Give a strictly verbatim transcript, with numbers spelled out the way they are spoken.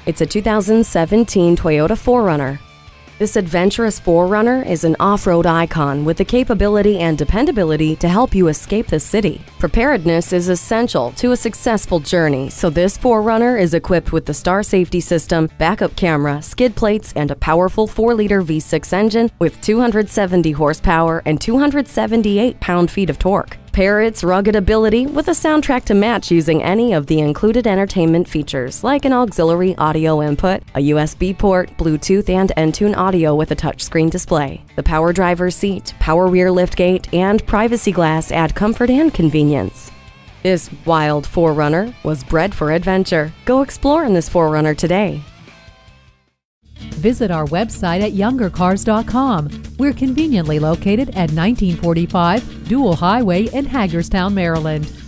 It's a two thousand seventeen Toyota four runner. This adventurous four runner is an off-road icon with the capability and dependability to help you escape the city. Preparedness is essential to a successful journey, so this four runner is equipped with the Star Safety System, backup camera, skid plates, and a powerful four liter V six engine with two hundred seventy horsepower and two hundred seventy-eight pound-feet of torque. Pair its rugged ability with a soundtrack to match using any of the included entertainment features like an auxiliary audio input, a U S B port, Bluetooth, and Entune Audio with a touchscreen display. The power driver's seat, power rear liftgate, and privacy glass add comfort and convenience. This wild four runner was bred for adventure. Go explore in this four runner today. Visit our website at younger cars dot com. We're conveniently located at nineteen forty-five Dual Highway in Hagerstown, Maryland.